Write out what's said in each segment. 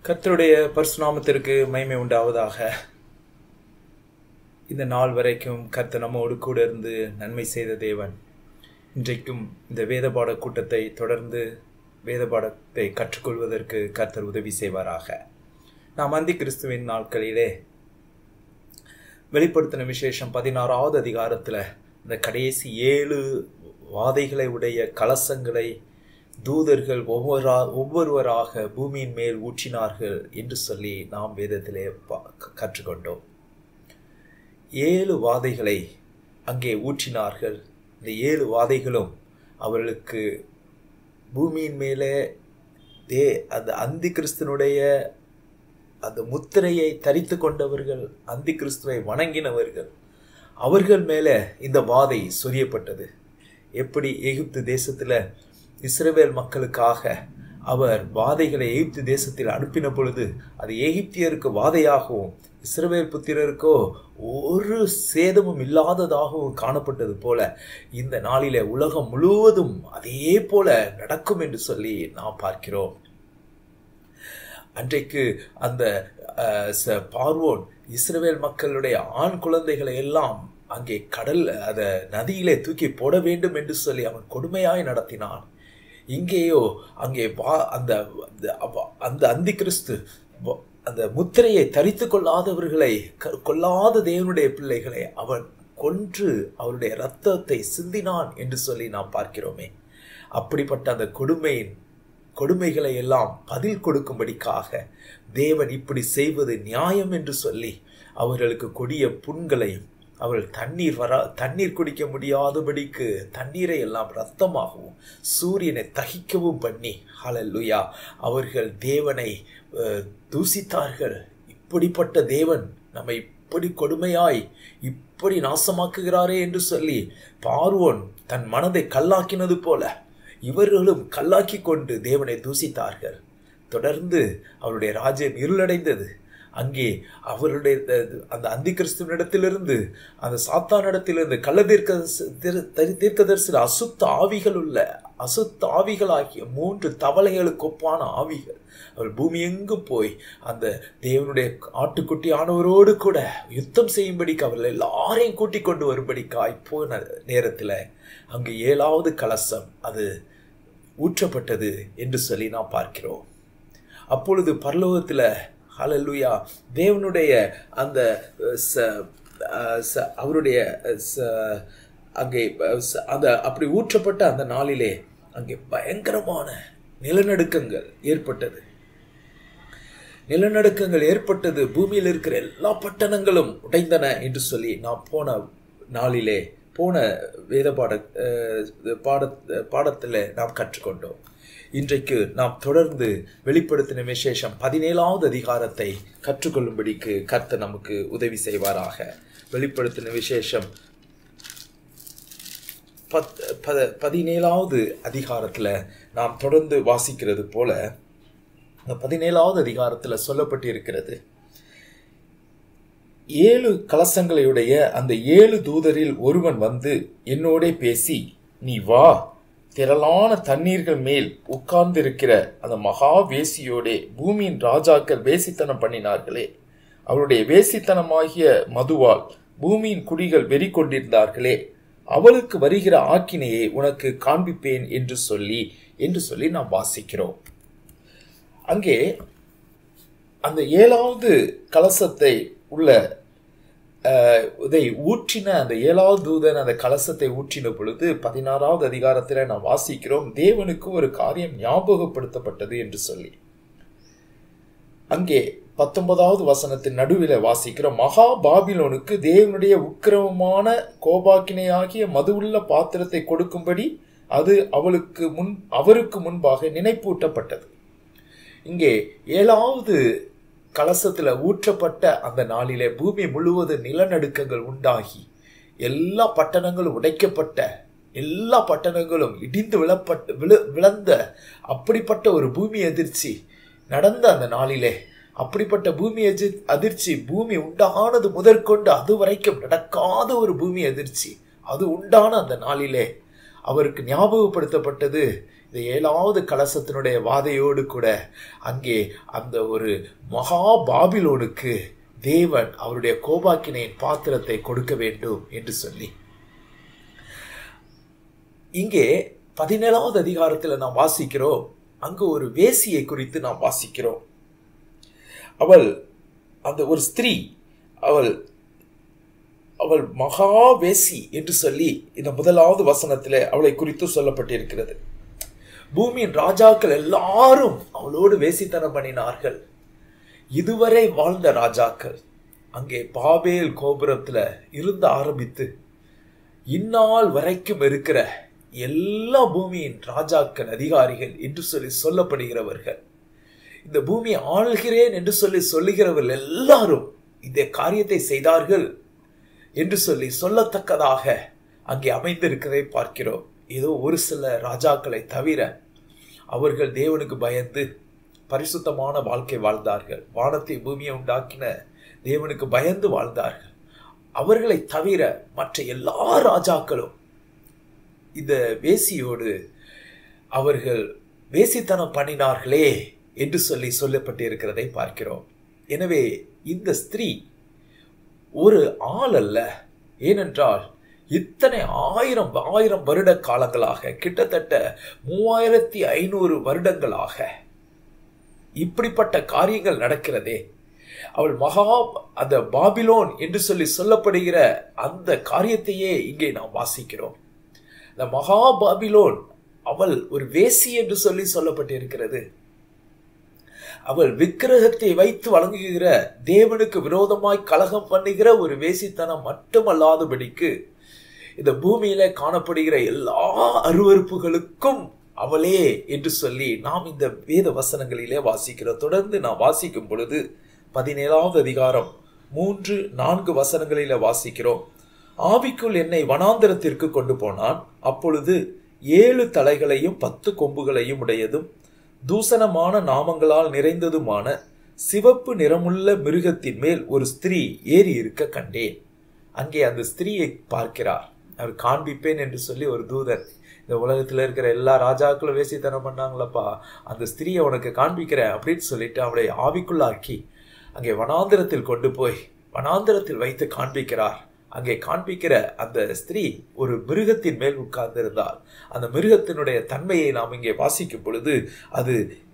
கர்த்தருடைய பரிசுநாமத்திற்கு மகிமை உண்டாவதாக. இந்த நாள் வரைக்கும் கர்த்தர் நம்மோடு கூட இருந்து நன்மை செய்த தேவன் இன்றைக்கும் இந்த வேதபாட கூட்டத்தை தொடர்ந்து வேதபாடத்தை கற்றுக்கொள்வதற்கு கர்த்தர் உதவி செய்வாராக. நாம் அந்தி கிறிஸ்துவின் நாட்களிலே வெளிப்படுத்தின விசேஷம் 16வது அதிகாரத்தில் இந்த கடைசி 7 வாதைகளை உடைய கலசங்களை தூதர்கள் ஒவ்வொருவராக பூமியின் மேல் ஊற்றினார்கள் என்று சொல்லி நாம் வேதத்திலே கற்றுக்கொண்டோம். 7 வாதைகளை அங்கே ஊற்றினார்கள். இந்த 7 வாதைகளும் அவர்களுக்கு பூமியின் மேலே அந்த அந்தி கிறிஸ்துனுடைய அந்த முத்திரையை தரித்து கொண்டவர்கள், அந்தி கிறிஸ்துவை வணங்கினவர்கள், அவர்கள் மேலே இந்த வாதை சொரியப்பட்டது. எப்படி எகிப்து தேசத்தில் இஸ்ரவேல் மக்களுக்காக அவர் வாதைகளை எகிப்து தேசத்தில் அனுப்பின பொழுது அது எகிப்தியருக்கு வாதையாகவும் இஸ்ரவேல் புத்திரருக்கோ ஒரு சேதமும் இல்லாததாகவும் காணப்பட்டது போல இந்த நாளிலே உலகம் முழுவதும் அதே போல நடக்கும் என்று சொல்லி நாம் பார்க்கிறோம். அன்றைக்கு அந்த பார்வோன் இஸ்ரவேல் மக்களுடைய ஆண் குழந்தைகளை எல்லாம் அங்கே அத நதியிலே தூக்கி போட வேண்டும் என்று சொல்லி அவன் கொடுமையாய் நடத்தினான். இங்கேயோ அங்கே அந்த அந்தி கிறிஸ்து அந்த முத்திரையை தரித்து கொள்ளாதவர்களை, கொள்ளாத தேவனுடைய பிள்ளைகளை அவன் கொன்று அவருடைய இரத்தத்தை சிந்தினான் என்று சொல்லி நாம் பார்க்கிறோமே. அப்படிப்பட்ட அந்த கொடுமைகளை எல்லாம் பதில் கொடுக்கும்படிக்காக தேவன் இப்படி செய்வது நியாயம் என்று சொல்லி அவர்களுக்கு கொடிய புண்களையும், அவர்கள் தண்ணீர் குடிக்க முடியாதபடிக்கு தண்ணீரை எல்லாம் இரத்தமாகவும் சூரியனை தகிக்கவும் பண்ணி, ஹல்லேலூயா, அவர்கள் தேவனை தூசித்தார்கள். இப்படிப்பட்ட தேவன் நம்மை இப்படி கொடுமையாய் இப்படி நாசமாக்குகிறாரே என்று சொல்லி பார்வோன் தன் மனதை கல்லாக்கினது போல இவர்களும் கல்லாக்கி கொண்டு தேவனை தூசித்தார்கள். தொடர்ந்து அவருடைய ராஜ்யம் இருளடைந்தது. அங்கே அவருடைய அந்த அந்தி கிறிஸ்துவனிடத்திலிருந்து, அந்த சாத்தானிடத்திலிருந்து கள்ள தீர்க்கதரிசி அசுத்த ஆவிகளாகிய 3 தவளைகளுக்கு ஒப்பான ஆவிகள் அவர் பூமி எங்கும் போய் அந்த தேவனுடைய ஆட்டுக்குட்டி ஆனவரோடு கூட யுத்தம் செய்யும்படிக்கு அவர்கள் எல்லாரையும் கூட்டிக் கொண்டு வரும்படிக்காய் போன நேரத்தில் அங்கு 7வது கலசம் அது ஊற்றப்பட்டது என்று சொல்லி நாம் பார்க்கிறோம். அப்பொழுது பரலோகத்தில், ஹல்லேலூயா, தேவனுடைய அந்த அவருடைய அங்கே அந்த அப்படி ஊற்றப்பட்ட அந்த நாளிலே அங்கே பயங்கரமான நிலநடுக்கங்கள் ஏற்பட்டது. பூமியில் இருக்கிற எல்லா பட்டணங்களும் உடைந்தன என்று சொல்லி நாம் போன வேத பாடத்தில் நாம் கற்றுக்கொண்டோம். இன்றைக்கு நாம் தொடர்ந்து வெளிப்படுத்தின விசேஷம் 17வது அதிகாரத்தை கற்றுக்கொள்ளும்படிக்கு கர்த்தர் நமக்கு உதவி செய்வாராக. வெளிப்படுத்தின விசேஷம் 17வது அதிகாரத்தில் நாம் தொடர்ந்து வாசிக்கிறது போல 17வது அதிகாரத்தில் சொல்லப்பட்டிருக்கிறது, 7 கலசங்களையுடைய அந்த 7 தூதரில் ஒருவன் வந்து என்னோட பேசி, நீ வா, திரளான தண்ணீர்கள் மேல் உட்கார்ந்திருக்கிற அந்த மகா வேசியோடே பூமியின் ராஜாக்கள் வேசித்தனம் பண்ணினார்களே, அவருடைய வேசித்தனமாகிய மதுவால் பூமியின் குடிகள் வெறி கொண்டிருந்தார்களே, அவளுக்கு வருகிற ஆக்கினையை உனக்கு காண்பிப்பேன் என்று சொல்லி நாம் வாசிக்கிறோம். அங்கே அந்த 7வது கலசத்தை உள்ள இதை ஊற்றின அந்த 7வது தூதன் அந்த கலசத்தை ஊற்றின பொழுது 16வது அதிகாரத்தில் நாம் வாசிக்கிறோம், தேவனுக்கு ஒரு காரியம் ஞாபகப்படுத்தப்பட்டது என்று சொல்லி. அங்கே 19வது வசனத்தின் நடுவில் வாசிக்கிறோம், மகா பாபிலோனுக்கு தேவனுடைய உக்கிரமமான கோபாக்கினையாகிய மதுவுள்ள பாத்திரத்தை கொடுக்கும்படி அது அவருக்கு முன்பாக நினைப்பூட்டப்பட்டது. இங்கே 7வது கலசத்தில் ஊற்றப்பட்ட அந்த நாளிலே பூமி முழுவதும் நிலநடுக்கங்கள் உண்டாகி எல்லா பட்டணங்களும் உடைக்கப்பட்ட, எல்லா பட்டணங்களும் இடிந்து விழுந்த அப்படிப்பட்ட ஒரு பூமி அதிர்ச்சி நடந்த அந்த நாளிலே, அப்படிப்பட்ட பூமி அதிர்ச்சி பூமி உண்டானது முதற்கொண்டு அது வரைக்கும் நடக்காத ஒரு பூமி அதிர்ச்சி அது உண்டான அந்த நாளிலே அவருக்கு ஞாபகப்படுத்தப்பட்டது, இந்த 7வது கலசத்தினுடைய வாதையோடு கூட அங்கே அந்த ஒரு மகா பாபிலோனுக்கு தேவன் அவருடைய கோபாக்கினையின் பாத்திரத்தை கொடுக்க வேண்டும் என்று சொல்லி இங்கே 17வது அதிகாரத்தில் நாம் வாசிக்கிறோம். அங்கு ஒரு வேசியை குறித்து நாம் வாசிக்கிறோம். அவள் அந்த ஒரு ஸ்திரீ, அவள் மகா வேசி என்று சொல்லி இந்த 1வது வசனத்தில் அவளை குறித்து சொல்லப்பட்டிருக்கிறது. பூமியின் ராஜாக்கள் எல்லாரும் அவளோடு வேசித்தனம் பண்ணினார்கள். இதுவரை வாழ்ந்த ராஜாக்கள் அங்கே பாபேல் கோபுரத்துல இருந்து ஆரம்பித்து இந்நாள் வரைக்கும் இருக்கிற எல்லா பூமியின் ராஜாக்கள், அதிகாரிகள் என்று சொல்லி சொல்லப்படுகிறவர்கள், இந்த பூமியை ஆள்கிறேன் என்று சொல்லி சொல்லுகிறவர்கள் எல்லாரும் இந்த காரியத்தை செய்தார்கள் என்று சொல்லி சொல்லத்தக்கதாக அங்கே அமைந்திருக்கிறதை பார்க்கிறோம். ஏதோ ஒரு சில ராஜாக்களை தவிர அவர்கள் தேவனுக்கு பயந்து பரிசுத்தமான வாழ்க்கை வாழ்ந்தார்கள். வானத்தை பூமியை உண்டாக்கின தேவனுக்கு பயந்து வாழ்ந்தார்கள். அவர்களை தவிர மற்ற எல்லா ராஜாக்களும் இந்த வேசியோடு அவர்கள் வேசித்தனம் பண்ணினார்களே என்று சொல்லி சொல்லப்பட்டிருக்கிறதை பார்க்கிறோம். எனவே இந்த ஸ்திரீ ஒரு ஆள் அல்ல. ஏனென்றால் இத்தனை ஆயிரம் வருட காலங்களாக, கிட்டத்தட்ட 3500 வருடங்களாக இப்படிப்பட்ட காரியங்கள் நடக்கிறதே. அவள் அந்த பாபிலோன் என்று சொல்லி சொல்லப்படுகிற அந்த காரியத்தையே இங்கே நாம் வாசிக்கிறோம். இந்த மகா பாபிலோன் அவள் ஒரு வேசி என்று சொல்லி சொல்லப்பட்டிருக்கிறது. அவள் விக்கிரகத்தை வைத்து வழங்குகிற, தேவனுக்கு விரோதமாய் கலகம் பண்ணுகிற ஒரு வேசித்தனம் மட்டுமல்லாதபடிக்கு இந்த பூமியில காணப்படுகிற எல்லா அருவருப்புகளுக்கும் அவளே என்று சொல்லி நாம் இந்த வேத வசனங்களிலே வாசிக்கிறோம். தொடர்ந்து நாம் வாசிக்கும் பொழுது 17வது அதிகாரம் 3-4 வசனங்களில வாசிக்கிறோம். ஆவிக்குள் என்னை வனாந்தரத்திற்கு கொண்டு போனான். அப்பொழுது 7 தலைகளையும் 10 கொம்புகளையும் உடையதும் தூசணமான நாமங்களால் நிறைந்ததுமான சிவப்பு நிறமுள்ள மிருகத்தின் மேல் ஒரு ஸ்திரீ ஏறி இருக்க கண்டேன். அங்கே அந்த ஸ்திரீயை பார்க்கிறார். அவர் காண்பிப்பேன் என்று சொல்லி ஒரு தூதன், இந்த உலகத்தில் இருக்கிற எல்லா ராஜாக்களும் வேசித்தனம் பண்ணாங்களப்பா, அந்த ஸ்திரீயை உனக்கு காண்பிக்கிறேன் அப்படின்னு சொல்லிட்டு அவளை ஆவிக்குள்ளாக்கி அங்கே வனாந்திரத்தில் கொண்டு போய் வனாந்திரத்தில் வைத்து காண்பிக்கிறார். அங்கே காண்பிக்கிற அந்த ஸ்திரீ ஒரு மிருகத்தின் மேல் உட்கார்ந்திருந்தாள். அந்த மிருகத்தினுடைய தன்மையை நாம் இங்கே வாசிக்கும் பொழுது அது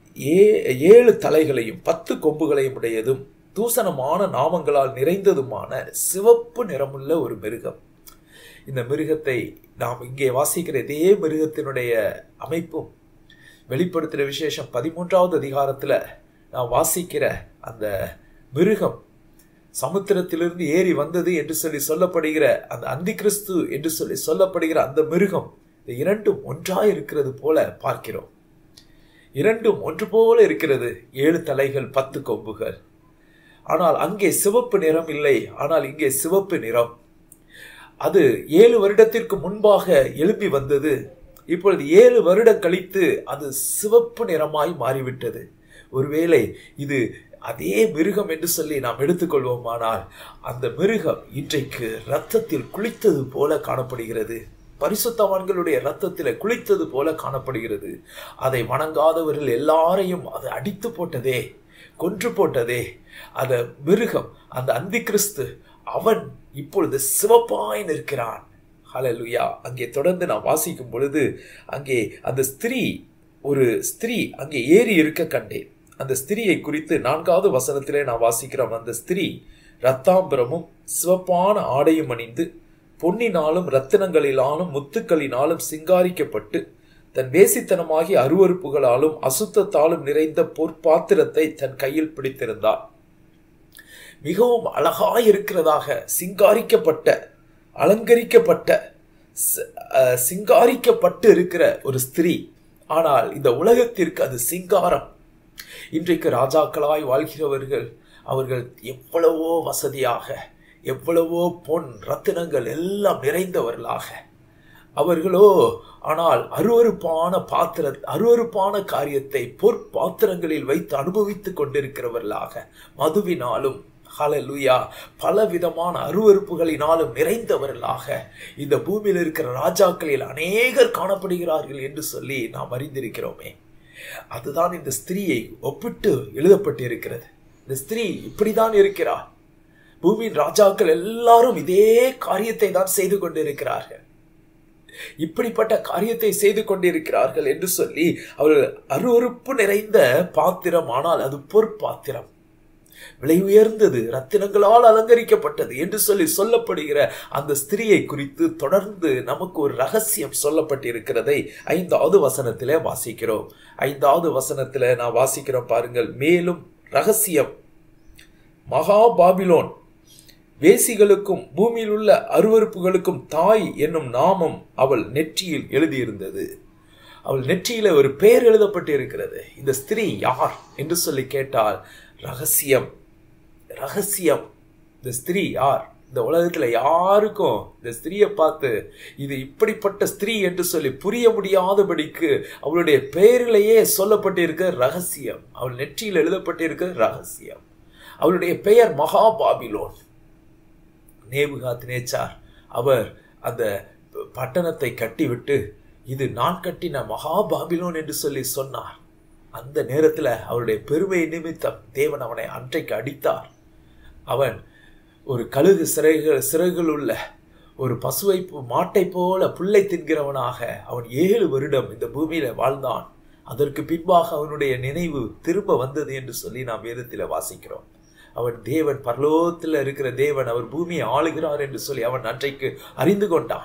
7 தலைகளையும் 10 கொம்புகளையும் உடையதும் தூசணமான நாமங்களால் நிறைந்ததுமான சிவப்பு நிறமுள்ள ஒரு மிருகம். இந்த மிருகத்தை நாம் இங்கே வாசிக்கிற இதே மிருகத்தினுடைய அமைப்பும் வெளிப்படுத்துகிற விசேஷம் 13வது அதிகாரத்தில் நாம் வாசிக்கிற அந்த மிருகம் சமுத்திரத்திலிருந்து ஏறி வந்தது என்று சொல்லி சொல்லப்படுகிற அந்த அந்தி கிறிஸ்து என்று சொல்லி சொல்லப்படுகிற அந்த மிருகம், இந்த இரண்டும் ஒன்றாய் இருக்கிறது போல பார்க்கிறோம். இரண்டும் ஒன்று போல இருக்கிறது. 7 தலைகள் 10 கொம்புகள். ஆனால் அங்கே சிவப்பு நிறம் இல்லை, ஆனால் இங்கே சிவப்பு நிறம். அது 7 வருடத்திற்கு முன்பாக எழும்பி வந்தது. இப்பொழுது 7 வருடம் கழித்து அது சிவப்பு நிறமாய் மாறிவிட்டது. ஒருவேளை இது அதே மிருகம் என்று சொல்லி நாம் எடுத்துக்கொள்வோமானால் அந்த மிருகம் இன்றைக்கு இரத்தத்தில் குளித்தது போல காணப்படுகிறது. பரிசுத்தவான்களுடைய இரத்தத்தில் குளித்தது போல காணப்படுகிறது. அதை வணங்காதவர்கள் எல்லாரையும் அது அடித்து போட்டதே, கொன்று போட்டதே. அந்த மிருகம், அந்த அந்தி கிறிஸ்து, அவன் இப்பொழுது சிவப்பாய் நிற்கிறான். ஹல்லேலூயா. அங்கே தொடர்ந்து நான் வாசிக்கும் பொழுது அங்கே அந்த ஒரு ஸ்திரீ அங்கே ஏறி இருக்க கண்டேன். அந்த ஸ்திரியை குறித்து 4வது வசனத்திலே நான் வாசிக்கிறோம். அந்த ஸ்திரீ இரத்தாம்பரமும் சிவப்பான ஆடையும் அணிந்து பொன்னினாலும் இரத்தினங்களினாலும் முத்துக்களினாலும் சிங்காரிக்கப்பட்டு தன் வேசித்தனமாகிய அருவருப்புகளாலும் அசுத்தத்தாலும் நிறைந்த பொற்பாத்திரத்தை தன் கையில் பிடித்திருந்தார். மிகவும் அழகாயிருக்கிறதாக சிங்காரிக்கப்பட்ட, அலங்கரிக்கப்பட்ட, சிங்காரிக்கப்பட்டு இருக்கிற ஒரு ஸ்திரீ. ஆனால் இந்த உலகத்திற்கு அது சிங்காரம். இன்றைக்கு ராஜாக்களாய் வாழ்கிறவர்கள் அவர்கள் எவ்வளவோ வசதியாக, எவ்வளவோ பொன் ரத்தினங்கள் எல்லாம் நிறைந்தவர்களாக அவர்களோ, ஆனால் அருவருப்பான காரியத்தை பொற்பாத்திரங்களில் வைத்து அனுபவித்துக் கொண்டிருக்கிறவர்களாக, மதுவினாலும் ஹல்லேலூயா. பலவிதமான அருவருப்புகளினாலும் நிறைந்தவர்களாக இந்த பூமியில் இருக்கிற ராஜாக்களில் அநேகர் காணப்படுகிறார்கள் என்று சொல்லி நாம் அறிந்திருக்கிறோமே. அதுதான் இந்த ஸ்திரீயை ஒப்பிட்டு எழுதப்பட்டிருக்கிறது. இந்த ஸ்திரீ இப்படிதான் இருக்கிறார். பூமியின் ராஜாக்கள் எல்லாரும் இதே காரியத்தை தான் செய்து கொண்டிருக்கிறார்கள். இப்படிப்பட்ட காரியத்தை செய்து கொண்டிருக்கிறார்கள் என்று சொல்லி அவர்கள் அருவருப்பு நிறைந்த பாத்திரம், ஆனால் அது பொற்பாத்திரம், விலை உயர்ந்தது, ரத்தினங்களால் அலங்கரிக்கப்பட்டது என்று சொல்லி சொல்லப்படுகிற அந்த ஸ்திரியை குறித்து தொடர்ந்து நமக்கு ஒரு ரகசியம் சொல்லப்பட்டிருக்கிறதை 5வது வசனத்திலே வாசிக்கிறோம். 5வது வசனத்திலே நான் வாசிக்கிறோம் பாருங்கள். மேலும் ரகசியம், மகா பாபிலோன் வேசிகளுக்கும் பூமியில் உள்ள அருவருப்புகளுக்கும் தாய் என்னும் நாமம் அவள் நெற்றியில் எழுதியிருந்தது. அவள் நெற்றியில ஒரு பெயர் எழுதப்பட்டு இருக்கிறது. இந்த ஸ்திரீ யார் என்று சொல்லி கேட்டால் ரகசியம், ரகசியம். இந்த ஸ்திரீ யார்? இந்த உலகத்துல யாருக்கும் இந்த ஸ்திரீயை பார்த்து இது இப்படிப்பட்ட ஸ்திரீ என்று சொல்லி புரிய முடியாதபடிக்கு அவளுடைய பெயரிலேயே சொல்லப்பட்டிருக்க ரகசியம். அவள் நெற்றியில் எழுதப்பட்டிருக்க ரகசியம். அவளுடைய பெயர் மகா பாபிலோன். நேபுகாத்நேச்சார் அவர் அந்த பட்டணத்தை கட்டிவிட்டு இது நான் கட்டின மகா பாபிலோன் என்று சொல்லி சொன்னார். அந்த நேரத்தில் அவருடைய பெருமை நிமித்தம் தேவன் அவனை அன்றைக்கு அடித்தார். அவன் ஒரு கழுகு சிறைகள் உள்ள ஒரு பசுவை மாட்டை போல புல்லை தின்கிறவனாக அவன் 7 வருடம் இந்த பூமியில வாழ்ந்தான். அதற்கு பின்பாக அவனுடைய நினைவு திரும்ப வந்தது என்று சொல்லி நாம் வேதத்தில் வாசிக்கிறோம். அவன் தேவன், பரலோகத்தில் இருக்கிற தேவன், அவர் பூமியை ஆளுகிறார் என்று சொல்லி அவன் அன்றைக்கு அறிந்து கொண்டான்.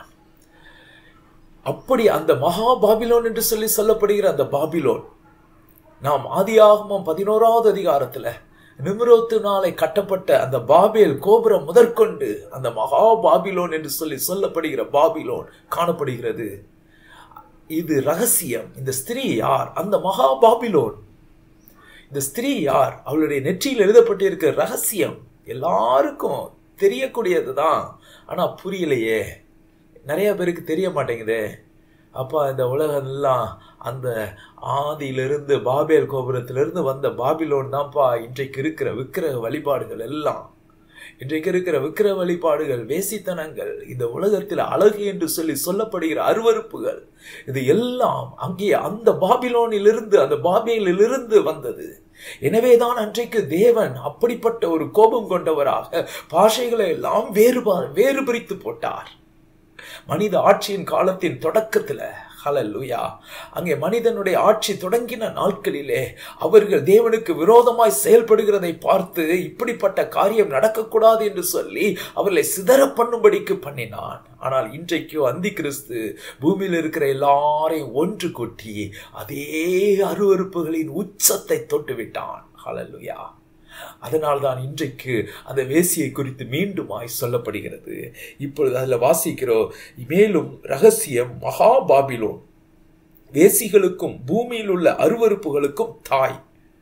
அப்படி அந்த மகா பாபிலோன் என்று சொல்லி சொல்லப்படுகிற அந்த பாபிலோன், நாம் ஆதியாகமம் 11வது அதிகாரத்துல நிம்ரோத்தினாலே கட்டப்பட்ட அந்த பாபேல் கோபுரம் முதற்கொண்டு அந்த மகா பாபிலோன் என்று சொல்லி சொல்லப்படுகிற பாபிலோன் காணப்படுகிறது. இது ரகசியம். இந்த ஸ்திரீ யார்? அந்த மகா பாபிலோன். இந்த ஸ்திரீ யார்? அவளுடைய நெற்றியில் எழுதப்பட்டிருக்கிற ரகசியம் எல்லாருக்கும் தெரியக்கூடியதுதான். ஆனா புரியலையே, நிறைய பேருக்கு தெரிய மாட்டேங்குதே. அப்பா, இந்த உலகம் எல்லாம் அந்த ஆதியிலிருந்து பாபேல் கோபுரத்திலிருந்து வந்த பாபிலோன் தான்ப்பா இன்றைக்கு இருக்கிற விக்கிரக வழிபாடுகள் எல்லாம். இன்றைக்கு இருக்கிற விக்கிரக வழிபாடுகள், வேசித்தனங்கள், இந்த உலகத்தில் அழகு என்று சொல்லி சொல்லப்படுகிற அருவருப்புகள், இது எல்லாம் அங்கே அந்த பாபிலோனிலிருந்து, அந்த பாபேலிலிருந்து வந்தது. எனவேதான் அன்றைக்கு தேவன் அப்படிப்பட்ட ஒரு கோபம் கொண்டவராக பாஷைகளை எல்லாம் வேறு பிரித்து போட்டார். மனித ஆட்சியின் காலத்தின் தொடக்கத்துல, ஹல்லேலூயா, அங்கே மனிதனுடைய ஆட்சி தொடங்கின நாட்களிலே அவர்கள் தேவனுக்கு விரோதமாய் செயல்படுகிறதை பார்த்து இப்படிப்பட்ட காரியம் நடக்கக்கூடாது என்று சொல்லி அவர்களை சிதற பண்ணும்படிக்கு பண்ணினான். ஆனால் இன்றைக்கு அந்தி கிறிஸ்து பூமியில் இருக்கிற எல்லாரையும் ஒன்று கூட்டி அதே அருவருப்புகளின் உச்சத்தை தொட்டுவிட்டான். ஹல்லேலூயா. அதனால்தான் இன்றைக்கு அந்த வேசியை குறித்து மீண்டுமாய் சொல்லப்படுகிறது. இப்பொழுது அதில் வாசிக்கிறோம். மேலும் ரகசியம், மகா பாபிலோன் வேசிகளுக்கும் பூமியில் உள்ள அருவருப்புகளுக்கும் தாய்.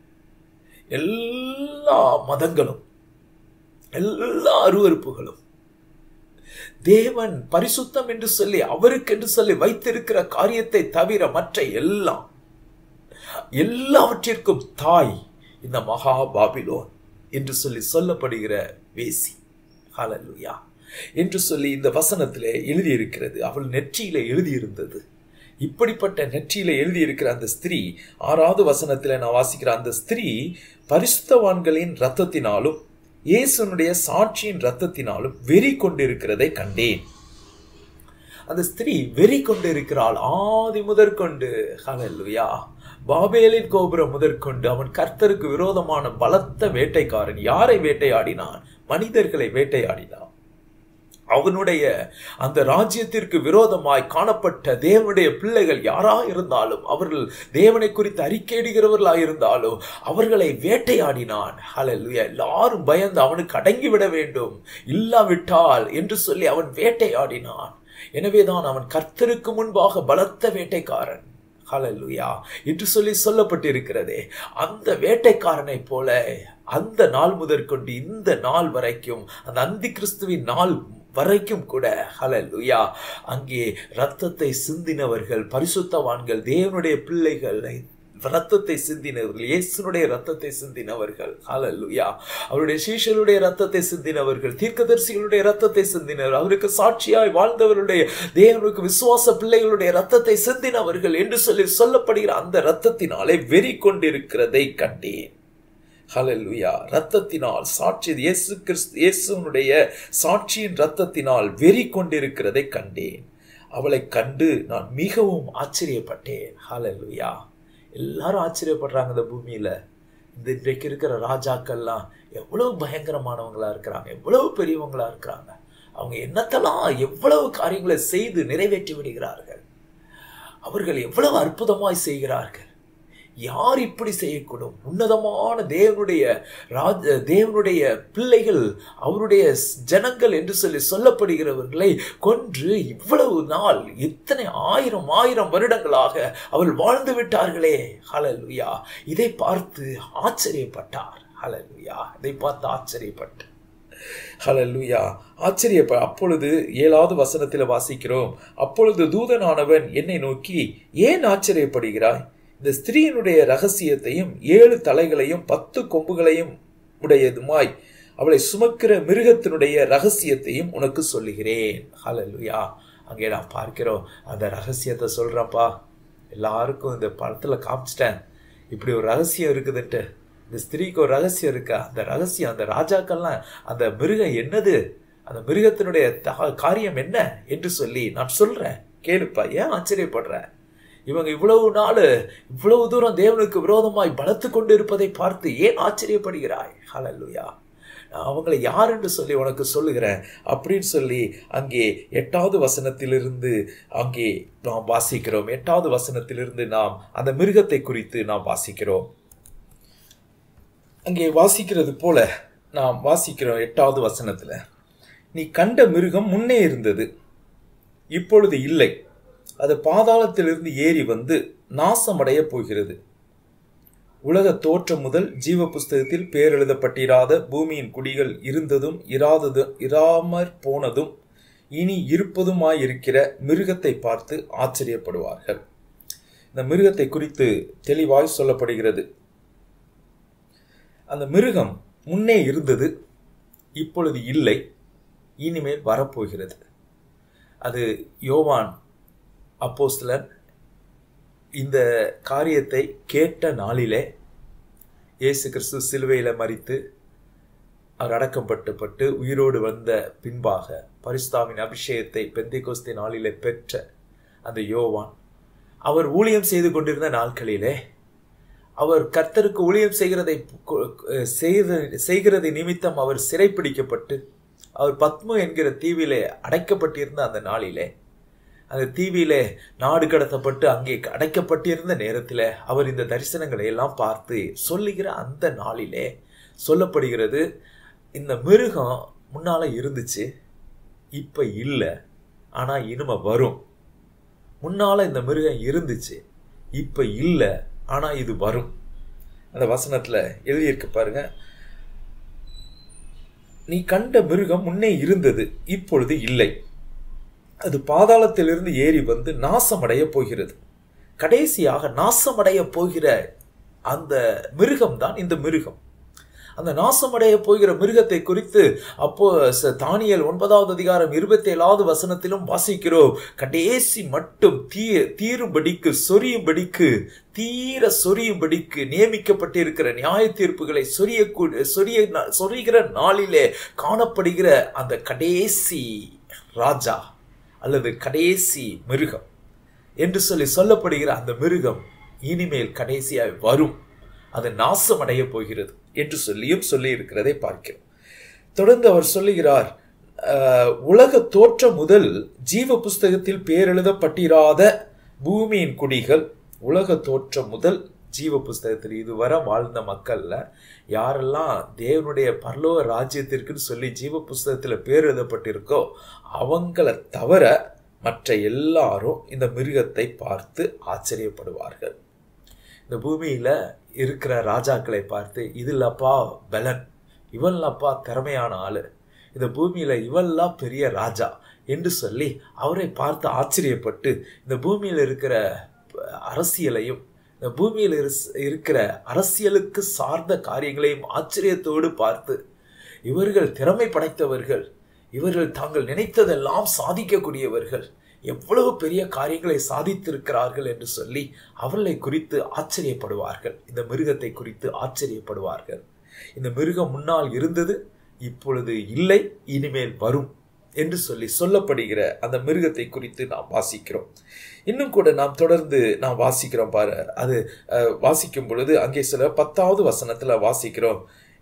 எல்லா மதங்களும், எல்லா அருவருப்புகளும் தேவன் பரிசுத்தம் என்று சொல்லி அவருக்கென்று சொல்லி வைத்திருக்கிற காரியத்தை தவிர மற்ற எல்லாவற்றிற்கும் தாய் இந்த மகா பாபிலோன் என்று சொல்லி சொல்லப்படுகிற வேசி. ஹல்லேலூயா என்று சொல்லி இந்த வசனத்திலே எழுதியிருக்கிறது. அவள் நெற்றியில எழுதியிருந்தது. இப்படிப்பட்ட நெற்றியில எழுதியிருக்கிற அந்த ஸ்திரீ, 6வது வசனத்திலே நான் வாசிக்கிற அந்த ஸ்திரீ பரிசுத்தவான்களின் இரத்தத்தினாலும் இயேசுனுடைய சாட்சியின் இரத்தத்தினாலும் வெறி கொண்டிருக்கிறதை கண்டேன். அந்த ஸ்திரீ வெறி கொண்டிருக்கிறாள் ஆதி முதற்கொண்டு. ஹல்லேலூயா. பாபேலின் கோபுரம் முதற்கொண்டு அவன் கர்த்தருக்கு விரோதமான பலத்த வேட்டைக்காரன். யாரை வேட்டையாடினான்? மனிதர்களை வேட்டையாடினான். அவனுடைய அந்த ராஜ்யத்திற்கு விரோதமாய் காணப்பட்ட தேவனுடைய பிள்ளைகள் யாரா இருந்தாலும், அவர்கள் தேவனை குறித்து அறிக்கையிடுகிறவர்களாக இருந்தாலும் அவர்களை வேட்டையாடினான். ஹல்லேலூயா. எல்லாரும் பயந்து அவனுக்கு அடங்கிவிட வேண்டும், இல்லாவிட்டால் என்று சொல்லி அவன் வேட்டையாடினான். எனவேதான் அவன் கர்த்தருக்கு முன்பாக பலத்த வேட்டைக்காரன். ஹல்லேலூயா என்று சொல்லி சொல்லப்பட்டிருக்கிறதே. அந்த வேட்டைக்காரனை போல அந்த நாள் முதற்கொண்டு இந்த நாள் வரைக்கும், அந்த அந்தி கிறிஸ்துவின் நாள் வரைக்கும் கூட, ஹல்லேலூயா, அங்கே இரத்தத்தை சிந்தினவர்கள், பரிசுத்தவான்கள், தேவனுடைய பிள்ளைகளை ரத்தத்தை சிந்தினவர்கள், இயேசுனுடைய ரத்தத்தை சிந்தினவர்கள். ஹல்லேலூயா. அவருடைய சீஷருடைய ரத்தத்தை சிந்தினவர்கள், தீர்க்கதரிசிகளுடைய ரத்தத்தை சிந்தினவர்கள், அவருக்கு சாட்சியாய் வாழ்ந்தவருடைய, தேவனுக்கு விசுவாச பிள்ளைகளுடைய ரத்தத்தை சிந்தினவர்கள் என்று சொல்லப்படுகிற அந்த ரத்தத்தினாலே வெறி கொண்டிருக்கிறதை கண்டேன். ஹல்லேலூயா. ரத்தத்தினால் சாட்சி, இயேசுனுடைய சாட்சியின் ரத்தத்தினால் வெறி கொண்டிருக்கிறதை கண்டேன். அவளை கண்டு நான் மிகவும் ஆச்சரியப்பட்டேன். ஹல்லேலூயா. எல்லாரும் ஆச்சரியப்படுறாங்க இந்த பூமியில. இன்றைக்கு இருக்கிற ராஜாக்கள்லாம் எவ்வளவு பயங்கரமானவங்களா இருக்கிறாங்க, எவ்வளவு பெரியவங்களா இருக்கிறாங்க. அவங்க என்னத்தெல்லாம் எவ்வளவு காரியங்களை செய்து நிறைவேற்றி விடுகிறார்கள். அவர்கள் எவ்வளவு அற்புதமாய் செய்கிறார்கள். யார் இப்படி செய்யக்கூடும்? உன்னதமான தேவனுடைய பிள்ளைகள், அவருடைய ஜனங்கள் என்று சொல்லப்படுகிறவர்களை கொன்று இவ்வளவு நாள், இத்தனை ஆயிரம் வருடங்களாக அவள் வாழ்ந்து விட்டார்களே. ஹல்லேலூயா. இதை பார்த்து ஆச்சரியப்பட்டார். ஹல்லேலூயா. இதை பார்த்து ஆச்சரியப்பட்டார். ஹல்லேலூயா. அப்பொழுது 7வது வசனத்தில் வாசிக்கிறோம், அப்பொழுது தூதனானவன் என்னை நோக்கி, ஏன் ஆச்சரியப்படுகிறாய்? இந்த ஸ்திரீயினுடைய ரகசியத்தையும் 7 தலைகளையும் 10 கொம்புகளையும் உடையதுமாய் அவளை சுமக்கிற மிருகத்தினுடைய ரகசியத்தையும் உனக்கு சொல்லுகிறேன். ஹல்லேலூயா. அங்கே நான் பார்க்கிறோம், அந்த ரகசியத்தை சொல்றப்பா. எல்லாருக்கும் இந்த படத்துல காமிச்சிட்டேன், இப்படி ஒரு ரகசியம் இருக்குதுன்ட்டு. இந்த ஸ்திரீக்கு ஒரு ரகசியம் இருக்கா? அந்த ரகசியம், அந்த ராஜாக்கள்லாம் அந்த மிருகம் என்னது, அந்த மிருகத்தினுடைய காரியம் என்ன என்று சொல்லி நான் சொல்றேன், கேளுப்பா. ஏன் ஆச்சரியப்படுற? இவங்க இவ்வளவு நாள் இவ்வளவு தூரம் தேவனுக்கு விரோதமாய் பலத்து கொண்டு இருப்பதை பார்த்து ஏன் ஆச்சரியப்படுகிறாய்? ஹல்லேலூயா. அவங்களை யார் என்று சொல்லி உனக்கு சொல்லுகிறேன் அப்படின்னு சொல்லி அங்கே 8வது வசனத்திலிருந்து அங்கே நாம் வாசிக்கிறோம். 8வது வசனத்திலிருந்து நாம் அந்த மிருகத்தை குறித்து நாம் வாசிக்கிறோம். அங்கே வாசிக்கிறது போல நாம் வாசிக்கிறோம். 8வது வசனத்துல, நீ கண்ட மிருகம் முன்னே இருந்தது, இப்பொழுது இல்லை. அது பாதாளத்திலிருந்து ஏறி வந்து நாசமடைய போகிறது. உலக தோற்றம் முதல் ஜீவ புஸ்தகத்தில் பேர் எழுதப்பட்டிராத பூமியின் குடிகள் இருந்ததும் இராமற் போனதும் இனி இருப்பதுமாயிருக்கிற மிருகத்தை பார்த்து ஆச்சரியப்படுவார்கள். இந்த மிருகத்தை குறித்து தெளிவாய் சொல்லப்படுகிறது. அந்த மிருகம் முன்னே இருந்தது, இப்பொழுது இல்லை, இனிமேல் வரப்போகிறது. அது யோவான் அப்போஸ்தலன் இந்த காரியத்தை கேட்ட நாளிலே இயேசு கிறிஸ்து சிலுவையில மரித்து அவர் அடக்கப்பட்டு உயிரோடு வந்த பின்பாக பரிசுத்தாவின் அபிஷேகத்தை பெந்தைக்கோஸ்தே நாளிலே பெற்ற அந்த யோவான், அவர் ஊழியம் செய்து கொண்டிருந்த நாட்களிலே, அவர் கர்த்தருக்கு ஊழியம் செய்கிறதை நிமித்தம் அவர் சிறைப்பிடிக்கப்பட்டு அவர் பத்மு என்கிற தீவிலே அடைக்கப்பட்டிருந்த அந்த நாளிலே, அந்த தீவிலே நாடு கடத்தப்பட்டு அங்கே அடைக்கப்பட்டிருந்த நேரத்தில் அவர் இந்த தரிசனங்களை எல்லாம் பார்த்து சொல்லுகிற அந்த நாளிலே சொல்லப்படுகிறது, இந்த மிருகம் முன்னால இருந்துச்சு, இப்ப இல்லை, ஆனா இனிமே வரும். முன்னால இந்த மிருகம் இருந்துச்சு, இப்ப இல்லை, ஆனா இது வரும். அந்த வசனத்துல எழுதியிருக்கு பாருங்க, நீ கண்ட மிருகம் முன்னே இருந்தது, இப்பொழுது இல்லை. அது பாதாளத்திலிருந்து ஏறி வந்து நாசமடைய போகிறது. கடைசியாக நாசமடைய போகிற அந்த மிருகம் தான் இந்த மிருகம். அந்த நாசமடைய போகிற மிருகத்தை குறித்து அப்போ தானியேல் 9வது அதிகாரம் 27வது வசனத்திலும் வாசிக்கிறோம். கடைசி மட்டும் தீரும்படிக்கு சொரியும்படிக்கு நியமிக்கப்பட்டிருக்கிற நியாய தீர்ப்புகளை சொரிகிற நாளிலே காணப்படுகிற அந்த கடைசி ராஜா அல்லது கடைசி மிருகம் என்று சொல்லப்படுகிற அந்த மிருகம் இனிமேல் கடைசியாய் வரும், அது நாசமடைய போகிறது என்று சொல்லி இருக்கிறதை பார்க்கிறோம். தொடர்ந்து அவர் சொல்லுகிறார், உலக தோற்றம் முதல் ஜீவ புஸ்தகத்தில் பேர் எழுதப்பட்டிராத பூமியின் குடிகள், உலக தோற்றம் முதல் ஜீவ புஸ்தகத்தில் இதுவரை வாழ்ந்த மக்கள்ல யாரெல்லாம் தேவனுடைய பரலோக ராஜ்யத்திற்குன்னு சொல்லி ஜீவ புஸ்தகத்துல பேர் எழுதப்பட்டிருக்கோ அவங்கள தவிர மற்ற எல்லாரும் இந்த மிருகத்தை பார்த்து ஆச்சரியப்படுவார்கள். இந்த பூமியில இருக்கிற ராஜாக்களை பார்த்து, இதுலப்பா பலன், இவன்லப்பா திறமையான ஆளு, இந்த பூமியில இவெல்லாம் பெரிய ராஜா என்று சொல்லி அவரை பார்த்து ஆச்சரியப்பட்டு இந்த பூமியில இருக்கிற அரசியலையும் இந்த இந்த பூமியில் இருக்கிற அரசியலுக்கு சார்ந்த காரியங்களையும் ஆச்சரியத்தோடு பார்த்து, இவர்கள் திறமை படைத்தவர்கள், இவர்கள் தாங்கள் நினைத்ததெல்லாம் சாதிக்கக்கூடியவர்கள், எவ்வளவு பெரிய காரியங்களை சாதித்திருக்கிறார்கள் என்று சொல்லி அவர்களை குறித்து ஆச்சரியப்படுவார்கள். இந்த மிருகத்தை குறித்து ஆச்சரியப்படுவார்கள். இந்த மிருகம் முன்னால் இருந்தது, இப்பொழுது இல்லை, இனிமேல் வரும் என்று சொல்லி சொல்லப்படுகிற அந்த மிருகத்தை குறித்து நாம் வாசிக்கிறோம். இன்னும் கூட நாம் தொடர்ந்து நாம் வாசிக்கிறோம் பாரு. அது வாசிக்கும் பொழுது அங்கே சில 10வது வசனத்துல வாசிக்கிறோம்.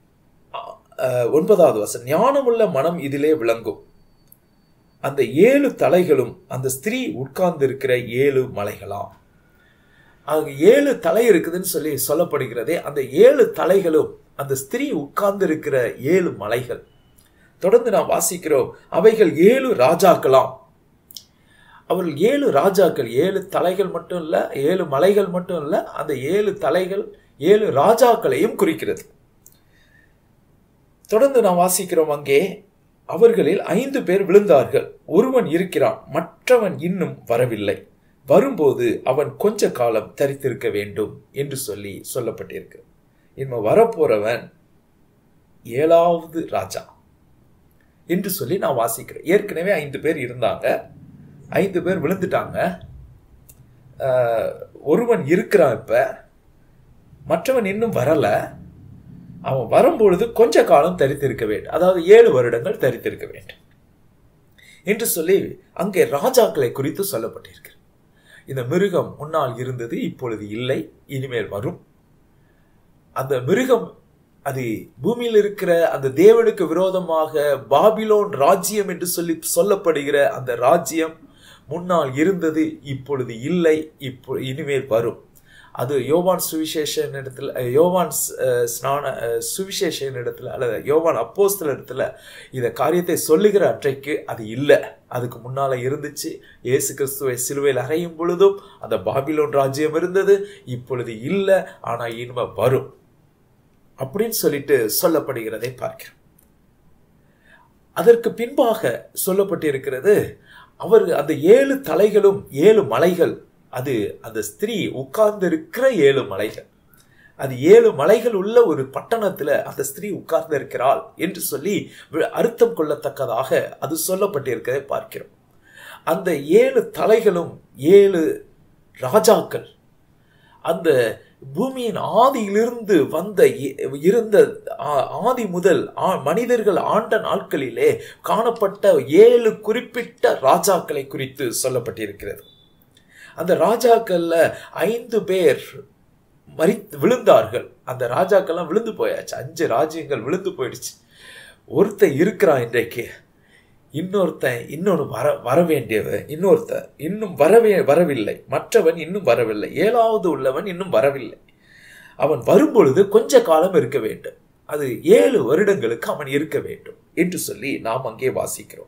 9வது வசனம், ஞானமுள்ள மனம் இதிலே விளங்கும். அந்த 7 தலைகளும் அந்த ஸ்திரீ உட்கார்ந்து இருக்கிற 7 மலைகளாம். அங்க 7 தலை இருக்குதுன்னு சொல்லி சொல்லப்படுகிறதே, அந்த 7 தலைகளும் அந்த ஸ்திரீ உட்கார்ந்து இருக்கிற 7 மலைகள். தொடர்ந்து நாம் வாசிக்கிறோம், அவைகள் 7 ராஜாக்களாம். அவர்கள் 7 ராஜாக்கள், 7 தலைகள் மட்டும் இல்ல, 7 மலைகள் மட்டும் இல்ல, அந்த 7 தலைகள் 7 ராஜாக்களையும் குறிக்கிறது. தொடர்ந்து நாம் வாசிக்கிறோம், அங்கே அவர்களில் 5 பேர் விழுந்தார்கள். ஒருவன் இருக்கிறான், மற்றவன் இன்னும் வரவில்லை. வரும்போது அவன் கொஞ்ச காலம் தரித்திருக்க வேண்டும் என்று சொல்லி சொல்லப்பட்டிருக்கு. இன்னும் வரப்போறவன் 7வது ராஜா என்று சொல்லி நான் வாசிக்கிறேன். ஏற்கனவே 5 பேர் இருந்தாங்க, 5 பேர் விழுந்துட்டாங்க. ஒருவன் இருக்கிறான், இப்ப மற்றவன் இன்னும் வரல. அவன் வரும்பொழுது கொஞ்ச காலம் தரித்திருக்க வேண்டும், அதாவது 7 வருடங்கள் தரித்திருக்க வேண்டும் என்று சொல்லி அங்கே ராஜாக்களை குறித்து சொல்லப்பட்டிருக்கு. இந்த மிருகம் முன்னால் இருந்தது, இப்பொழுது இல்லை, இனிமேல் வரும். அந்த மிருகம் அது பூமியில் இருக்கிற அந்த தேவனுக்கு விரோதமாக பாபிலோன் ராஜ்யம் என்று சொல்லி சொல்லப்படுகிற அந்த ராஜ்யம் முன்னால் இருந்தது, இப்பொழுது இல்லை, இனிமேல் வரும். அது யோவான் சுவிசேஷன் இடத்துல, யோவான் சுவிசேஷன் இடத்துல அல்லது யோவான் அப்போஸ்தலர் இடத்துல இந்த காரியத்தை சொல்லுகிற அன்றைக்கு அது இல்லை, அதுக்கு முன்னால இருந்துச்சு. இயேசு கிறிஸ்துவை சிலுவையில் அறையும் பொழுதும் அந்த பாபிலோன் ராஜ்யம் இருந்தது, இப்பொழுது இல்லை, ஆனா இனிமே வரும் அப்படின்னு சொல்லிட்டு சொல்லப்படுகிறதை பார்க்கிறோம். அதற்கு பின்பாக சொல்லப்பட்டிருக்கிறது, அவர் அந்த 7 தலைகளும் 7 மலைகள், அது அந்த ஸ்திரீ உட்கார்ந்து இருக்கிற 7 மலைகள். அது 7 மலைகள் உள்ள ஒரு பட்டணத்துல அந்த ஸ்திரீ உட்கார்ந்து இருக்கிறாள் என்று சொல்லி அர்த்தம் கொள்ளத்தக்கதாக அது சொல்லப்பட்டிருக்கிறதை பார்க்கிறோம். அந்த 7 தலைகளும் 7 ராஜாக்கள், அந்த பூமியின் ஆதியிலிருந்து இருந்த ஆதி முதல் மனிதர்கள் ஆண்ட நாட்களிலே காணப்பட்ட 7 குறிப்பிட்ட ராஜாக்களை குறித்து சொல்லப்பட்டிருக்கிறது. அந்த ராஜாக்கள்ல 5 பேர் விழுந்தார்கள். அந்த ராஜாக்கள்லாம் விழுந்து போயாச்சு, 5 ராஜ்யங்கள் விழுந்து போயிடுச்சு. ஒருத்தன் இருக்கிறான் இன்றைக்கு, இன்னொருத்தன் இன்னொன்று வர வேண்டியவன், இன்னொருத்தன் இன்னும் வரவில்லை, மற்றவன் இன்னும் வரவில்லை, 7வது உள்ளவன் இன்னும் வரவில்லை. அவன் வரும்பொழுது கொஞ்ச காலம் இருக்க வேண்டும், அது 7 வருடங்களுக்கு அவன் இருக்க வேண்டும் என்று சொல்லி நாம் அங்கே வாசிக்கிறோம்.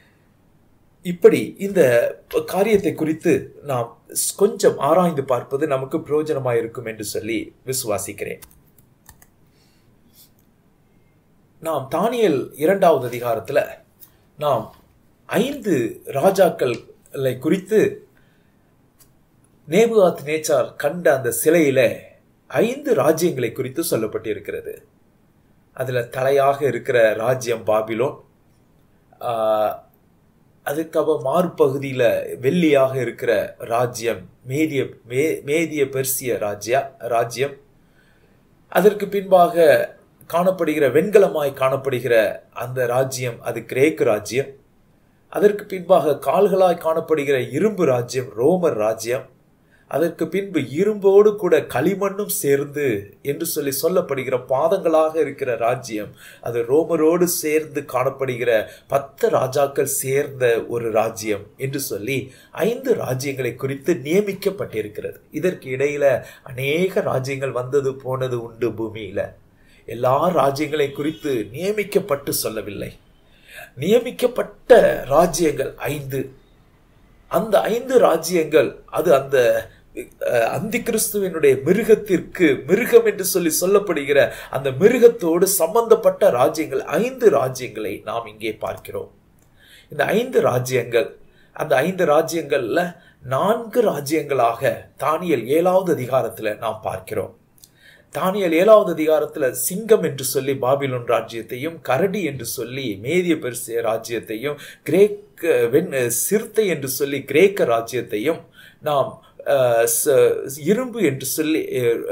இப்படி இந்த காரியத்தை குறித்து நாம் கொஞ்சம் ஆராய்ந்து பார்ப்பது நமக்கு பிரயோஜனமாக இருக்கும் என்று சொல்லி விசுவாசிக்கிறேன். நாம் தானியேல் 2வது அதிகாரத்துல நாம் 5 ராஜாக்களை குறித்து நேபுகாத்நேச்சார் கண்ட அந்த சிலையில 5 ராஜ்யங்களை குறித்து சொல்லப்பட்டிருக்கிறது. அதுல தலையாக இருக்கிற ராஜ்யம் பாபிலோன், அதுக்கப்புறம் மாறுபகுதியில வெள்ளியாக இருக்கிற ராஜ்யம் மேதிய பெர்சிய ராஜ்யம், அதற்கு பின்பாக காணப்படுகிற வெண்கலமாய் காணப்படுகிற அந்த ராஜ்யம் அது கிரேக்கு ராஜ்யம், அதற்கு பின்பாக கால்களாய் காணப்படுகிற இரும்பு ராஜ்யம் ரோமர் ராஜ்யம், அதற்கு பின்பு இரும்போடு கூட களிமண்ணும் சேர்ந்து என்று சொல்லி சொல்லப்படுகிற பாதங்களாக இருக்கிற ராஜ்யம் அது ரோமரோடு சேர்ந்து காணப்படுகிற 10 ராஜாக்கள் சேர்ந்த ஒரு ராஜ்யம் என்று சொல்லி 5 ராஜ்யங்களை குறித்து நியமிக்கப்பட்டிருக்கிறது. இதற்கு இடையில அநேக ராஜ்யங்கள் வந்தது போனது உண்டு. பூமியில எல்லா ராஜ்யங்களை குறித்து நியமிக்கப்பட்டு சொல்லவில்லை. நியமிக்கப்பட்ட ராஜ்யங்கள் 5. அந்த 5 ராஜ்யங்கள் அது அந்த அந்தி கிறிஸ்துவனுடைய மிருகம் என்று சொல்லி சொல்லப்படுகிற அந்த மிருகத்தோடு சம்பந்தப்பட்ட ராஜ்யங்கள் 5 ராஜ்யங்களை நாம் இங்கே பார்க்கிறோம். இந்த 5 ராஜ்யங்கள் அந்த 5 ராஜ்யங்கள்ல 4 ராஜ்யங்களாக தானியேல் 7வது அதிகாரத்துல நாம் பார்க்கிறோம். தானியேல் 7வது அதிகாரத்துல சிங்கம் என்று சொல்லி பாபிலோன் ராஜ்யத்தையும், கரடி என்று சொல்லி மேதிய பெர்சிய ராஜ்யத்தையும், சிறுத்தை என்று சொல்லி கிரேக்க ராஜ்யத்தையும், நாம் இரும்பு என்று சொல்லி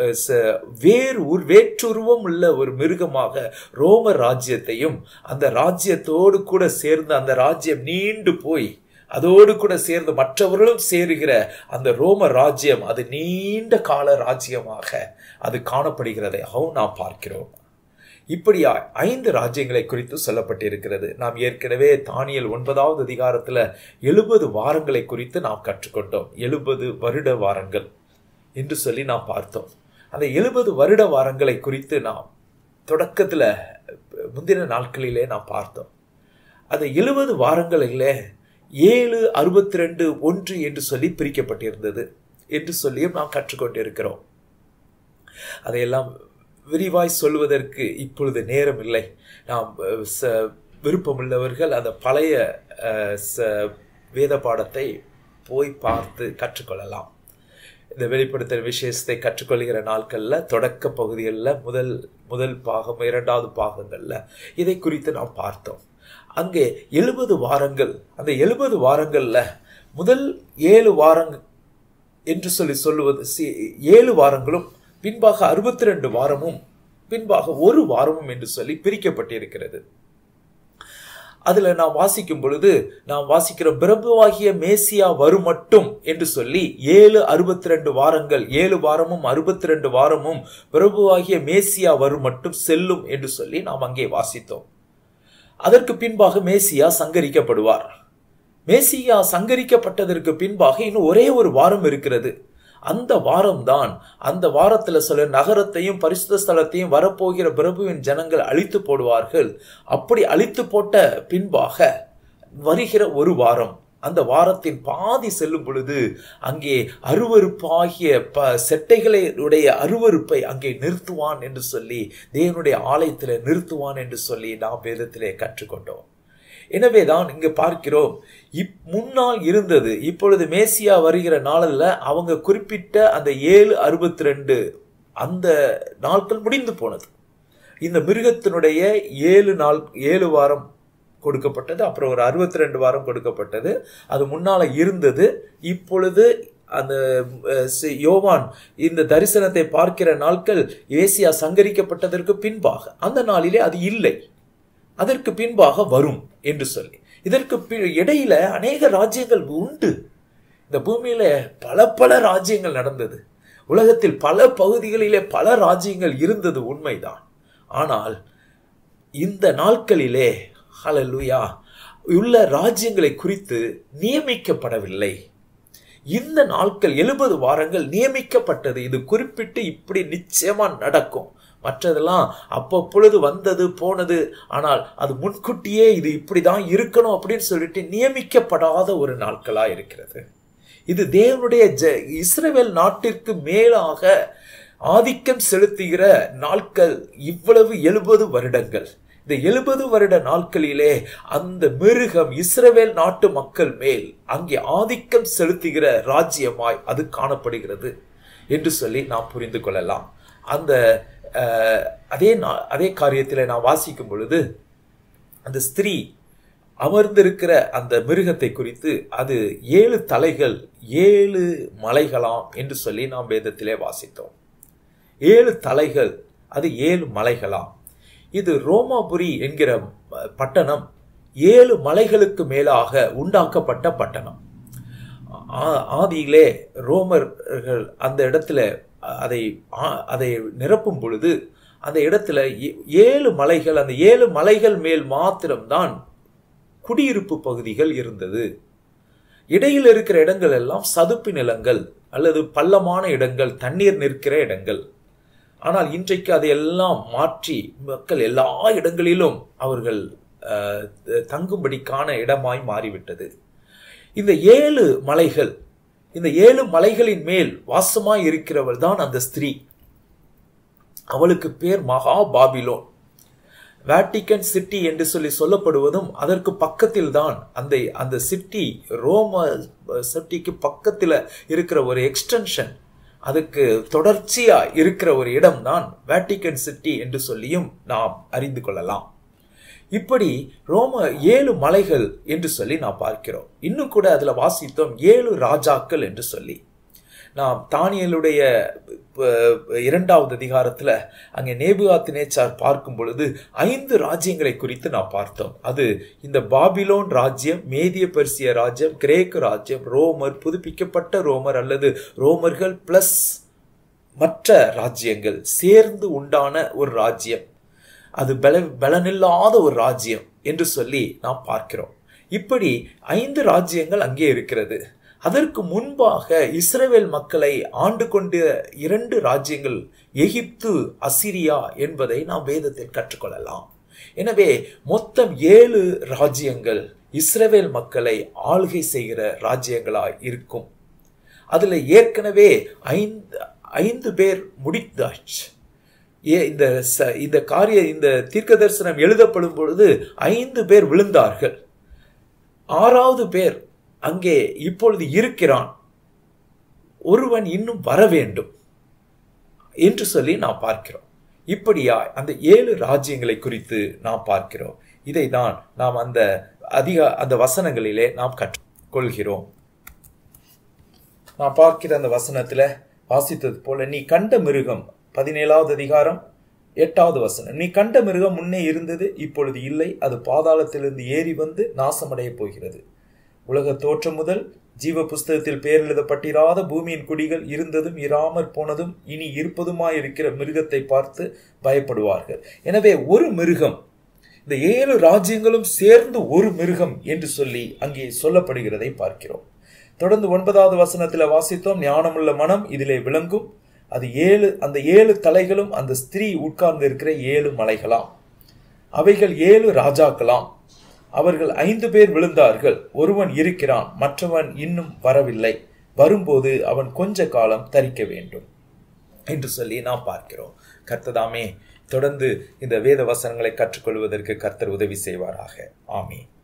வேற்றுருவம் உள்ள ஒரு மிருகமாக ரோம ராஜ்யத்தையும், அந்த ராஜ்யத்தோடு கூட சேர்ந்து அந்த ராஜ்யம் நீண்டு போய் அதோடு கூட சேர்ந்து மற்றவர்களும் சேருகிற அந்த ரோம ராஜ்யம் அது நீண்ட கால ராஜ்யமாக அது காணப்படுகிறதையும் நாம் பார்க்கிறோம். இப்படி 5 ராஜ்யங்களை குறித்து சொல்லப்பட்டிருக்கிறது. நாம் ஏற்கனவே தானியேல் 9வது அதிகாரத்துல 70 வாரங்களை குறித்து நாம் கற்றுக்கொண்டோம். 70 வருட வாரங்கள் என்று சொல்லி நாம் பார்த்தோம். அந்த 70 வருட வாரங்களை குறித்து நாம் தொடக்கத்துல முந்தின நாட்களிலே நாம் பார்த்தோம். அந்த 70 வாரங்களிலே 7, 62, 1 என்று சொல்லி பிரிக்கப்பட்டிருந்தது என்று சொல்லியும் நாம் கற்றுக்கொண்டிருக்கிறோம். அதையெல்லாம் விரிவாய் சொல்வதற்கு இப்பொழுது நேரம் இல்லை. நாம் விருப்பமுள்ளவர்கள் அந்த பழைய வேத பாடத்தை போய் பார்த்து கற்றுக்கொள்ளலாம். இந்த வெளிப்படுத்தல் விசேஷத்தை கற்றுக்கொள்கிற நாட்கள்ல தொடக்க பகுதிகளில் முதல் பாகம் 2வது பாகங்கள்ல இதை குறித்து நாம் பார்த்தோம். அங்கே 70 வாரங்கள், அந்த 70 வாரங்கள்ல முதல் 7 வாரங்கள் என்று சொல்லுவது 7 வாரங்களும், பின்பாக 62 வாரமும், பின்பாக 1 வாரமும் என்று சொல்லி பிரிக்கப்பட்டிருக்கிறது. அதுல நாம் வாசிக்கும் பொழுது நாம் வாசிக்கிற பிரபுவாகிய மேசியா வரும் மட்டும் என்று சொல்லி 7 62 வாரங்கள், 7 வாரமும் 62 வாரமும் பிரபுவாகிய மேசியா வரும் மட்டும் செல்லும் என்று சொல்லி நாம் அங்கே வாசித்தோம். அதற்கு பின்பாக மேசியா சங்கரிக்கப்படுவார். மேசியா சங்கரிக்கப்பட்டதற்கு பின்பாக இன்னும் ஒரே ஒரு வாரம் இருக்கிறது. அந்த வாரம்தான், அந்த வாரத்துல சொல்ல நகரத்தையும் பரிசுத்த ஸ்தலத்தையும் வரப்போகிற பிரபுவின் ஜனங்கள் அழித்து போடுவார்கள். அப்படி அழித்து போட்ட பின்பாக வருகிற ஒரு வாரம், அந்த வாரத்தின் பாதி செல்லும் பொழுது அங்கே அருவருப்பாகிய செட்டைகளுடைய அருவருப்பை அங்கே நிறுத்துவான் என்று சொல்லி, தேவனுடைய ஆலயத்திலே நிறுத்துவான் என்று சொல்லி நாம் வேதத்திலே கற்றுக்கொண்டோம். எனவேதான் இங்கு பார்க்கிறோம், முன்னால் இருந்தது, இப்பொழுது மேசியா வருகிற நாளில் அவங்க குறிப்பிட்ட அந்த 7 62 அந்த நாட்கள் முடிந்து போனது. இந்த மிருகத்தினுடைய 7 வாரம் கொடுக்கப்பட்டது, அப்புறம் ஒரு 62 வாரம் கொடுக்கப்பட்டது. அது முன்னால இருந்தது. இப்பொழுது அந்த யோவான் இந்த தரிசனத்தை பார்க்கிற நாட்கள் ஏசியா சங்கரிக்கப்பட்டதற்கு பின்பாக, அந்த நாளிலே அது இல்லை, அதற்கு பின்பாக வரும் என்று சொல்லி, இதற்கு இடையில அநேக ராஜ்யங்கள் உண்டு. இந்த பூமியில பல ராஜ்யங்கள் நடந்தது. உலகத்தில் பல பகுதிகளிலே பல ராஜ்யங்கள் இருந்தது உண்மைதான். ஆனால் இந்த நாட்களிலே ஹல்லேலூயா உள்ள ராஜ்யங்களை குறித்து நியமிக்கப்படவில்லை. இந்த நாட்கள் 70 வாரங்கள் நியமிக்கப்பட்டது. இது குறிப்பிட்டு இப்படி நிச்சயமா நடக்கும். மற்றதெல்லாம் அப்பொழுது வந்தது போனது. ஆனால் அது முன்கூட்டியே இது இப்படிதான் இருக்கணும் அப்படின்னு சொல்லிட்டு நியமிக்கப்படாத ஒரு நாட்களா இருக்கிறது. இது தேவனுடைய இஸ்ரவேல் நாட்டிற்கு மேலாக ஆதிக்கம் செலுத்துகிற நாட்கள். இவ்வளவு 70 வருடங்கள். இந்த 70 வருட நாட்களிலே அந்த மிருகம் இஸ்ரவேல் நாட்டு மக்கள் மேல் அங்கே ஆதிக்கம் செலுத்துகிற ராஜ்யமாய் அது காணப்படுகிறது என்று சொல்லி நாம் புரிந்து கொள்ளலாம். அந்த அதே காரியத்தில் நான் வாசிக்கும் பொழுது அந்த ஸ்திரீ அமர்ந்திருக்கிற அந்த மிருகத்தை குறித்து அது 7 தலைகள் 7 மலைகளாம் என்று சொல்லி நாம் வேதத்திலே வாசித்தோம். 7 தலைகள், அது 7 மலைகளாம். இது ரோமாபுரி என்கிற பட்டணம் 7 மலைகளுக்கு மேலாக உண்டாக்கப்பட்ட பட்டணம். ஆதியிலே ரோமர்கள் அந்த இடத்துல அதை நிரப்பும் பொழுது அந்த இடத்துல 7 மலைகள், அந்த 7 மலைகள் மேல் மாத்திரம்தான் குடியிருப்பு பகுதிகள் இருந்தது. இடையில் இருக்கிற இடங்கள் எல்லாம் சதுப்பு நிலங்கள் அல்லது பள்ளமான இடங்கள், தண்ணீர் நிற்கிற இடங்கள். ஆனால் இன்றைக்கு அதையெல்லாம் மாற்றி மக்கள் எல்லா இடங்களிலும் அவர்கள் தங்கும்படிக்கான இடமாய் மாறிவிட்டது. இந்த 7 மலைகள், இந்த 7 மலைகளின் மேல் வாசமாய் இருக்கிறவள் தான் அந்த ஸ்திரீ. அவளுக்கு பேர் மகா பாபிலோன். வேட்டிக்கன் சிட்டி என்று சொல்லப்படுவதும் அதற்கு பக்கத்தில் தான் அந்த சிட்டி ரோம சிட்டிக்கு பக்கத்தில் இருக்கிற ஒரு எக்ஸ்டென்ஷன், அதுக்கு தொடர்ச்சியா இருக்கிற ஒரு இடம் தான் வேட்டிக்கன் சிட்டி என்று சொல்லியும் நாம் அறிந்து கொள்ளலாம். இப்படி ரோம 7 மலைகள் என்று சொல்லி நாம் பார்க்கிறோம். இன்னும் கூட அதுல வாசித்தோம் 7 ராஜாக்கள் என்று சொல்லி. நாம் தானியேலுடைய 2வது அதிகாரத்துல அங்கே நேபுகாத்நேச்சார் பார்க்கும் பொழுது 5 ராஜ்யங்களை குறித்து நாம் பார்த்தோம். அது இந்த பாபிலோன் ராஜ்யம், மேதிய பெர்சிய ராஜ்யம், கிரேக்க ராஜ்யம், ரோமர், புதுப்பிக்கப்பட்ட ரோமர் அல்லது ரோமர்கள் பிளஸ் மற்ற ராஜ்யங்கள் சேர்ந்து உண்டான ஒரு ராஜ்யம், அது பலனில்லாத ஒரு ராஜ்யம் என்று சொல்லி நாம் பார்க்கிறோம். இப்படி 5 ராஜ்யங்கள் அங்கே இருக்கிறது. அதற்கு முன்பாக இஸ்ரவேல் மக்களை ஆண்டு கொண்ட 2 ராஜ்யங்கள் எகிப்து, அசிரியா என்பதை நாம் வேதத்தில் கற்றுக்கொள்ளலாம். எனவே மொத்தம் 7 ராஜ்யங்கள் இஸ்ரவேல் மக்களை ஆளுகை செய்கிற ராஜ்யங்களாய் இருக்கும். அதுல ஏற்கனவே 5 பேர் முடித்தாச்சு. இந்த தீர்க்க தரிசனம் எழுதப்படும் பொழுது 5 பேர் விழுந்தார்கள். 6வது பேர் அங்கே இப்பொழுது இருக்கிறான், ஒருவன் இன்னும் வர வேண்டும் என்று சொல்லி நாம் பார்க்கிறோம். இப்படியா அந்த 7 ராஜ்யங்களை குறித்து நாம் பார்க்கிறோம். இதை தான் நாம் அந்த வசனங்களிலே நாம் கற்றுக்கொள்கிறோம். நான் பார்க்கிற அந்த வசனத்துல வாசித்தது போல, நீ கண்ட மிருகம் 17வது அதிகாரம் 8வது வசனம், நீ கண்ட மிருகம் முன்னே இருந்தது, இப்பொழுது இல்லை, அது பாதாளத்திலிருந்து ஏறி வந்து நாசமடைய போகிறது. உலக தோற்றம் முதல் ஜீவ புஸ்தகத்தில் பெயர் எழுதப்பட்டிராத பூமியின் குடிகள் இருந்ததும் இராமற் போனதும் இனி இருப்பதுமாயிருக்கிற மிருகத்தை பார்த்து பயப்படுவார்கள். எனவே ஒரு மிருகம், இந்த 7 ராஜ்யங்களும் சேர்ந்து ஒரு மிருகம் என்று சொல்லி அங்கே சொல்லப்படுகிறதை பார்க்கிறோம். தொடர்ந்து 9வது வசனத்தில் வாசித்தோம், ஞானமுள்ள மனம் இதிலே விளங்கும். அது அந்த 7 தலைகளும் அந்த ஸ்திரீ உட்கார்ந்து இருக்கிற 7 மலைகளாம். அவைகள் 7 ராஜாக்களாம். அவர்கள் 5 பேர் விழுந்தார்கள், ஒருவன் இருக்கிறான், மற்றவன் இன்னும் வரவில்லை, வரும்போது அவன் கொஞ்ச காலம் தரிக்க வேண்டும் என்று சொல்லி நாம் பார்க்கிறோம். கர்த்தர் தாமே தொடர்ந்து இந்த வேத வசனங்களை கற்றுக்கொள்வதற்கு கர்த்தர் உதவி செய்வாராக. ஆமென்.